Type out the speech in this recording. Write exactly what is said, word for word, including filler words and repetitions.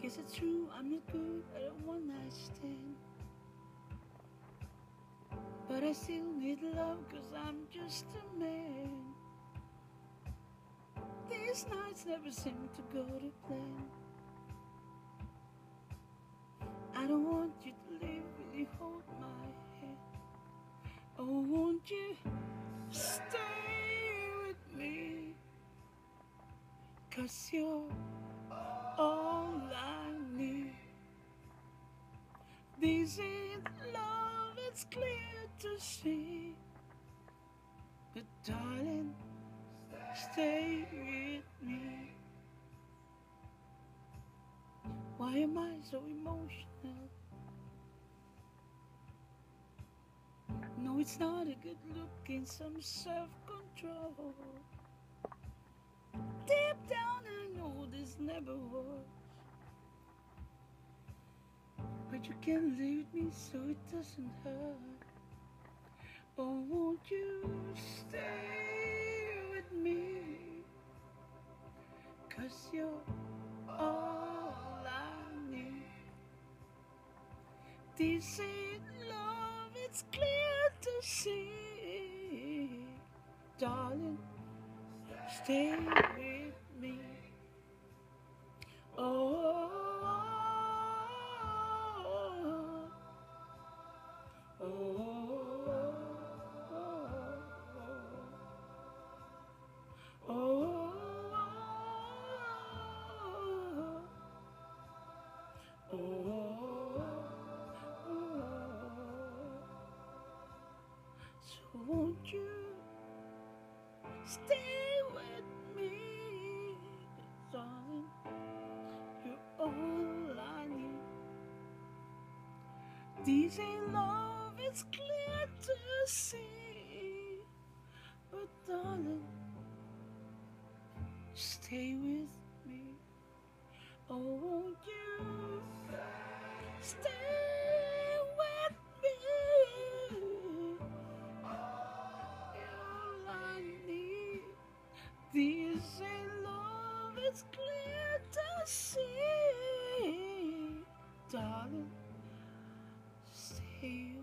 Is it true I'm not good at a one night stand? But I still need love, cause I'm just a man. These nights never seem to go to plan. I don't want you to leave, will you hold my hand? Oh, won't you stay with me? Cause you're all I need. This ain't love, it's clear to see. But darling, stay with me. Why am I so emotional? No, it's not a good look, in some self-control. Deep down I know this never was. But you can leave me so it doesn't hurt. Oh, won't you stay with me? Cause you're all I need. This ain't love, it's clear to see. Darling, stay with me. Oh, oh, oh, oh, oh, oh. So won't you stay with me? Darling, you're all I need. This ain't love, it's clear to see. But darling, stay with me. Oh, won't you stay with me? All I need. This ain't love, it's clear to see. Darling, stay